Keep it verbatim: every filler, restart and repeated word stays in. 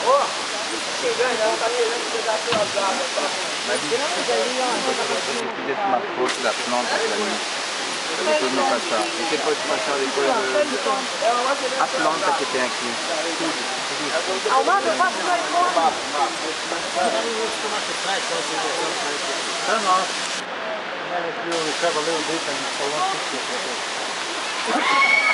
Se fizesse uma foto da planta para mim, depois me passar. E você pode passar depois a planta que tem aqui. Almada, eu faço mais foto. É nosso. O cavaleiro dele tá me falando que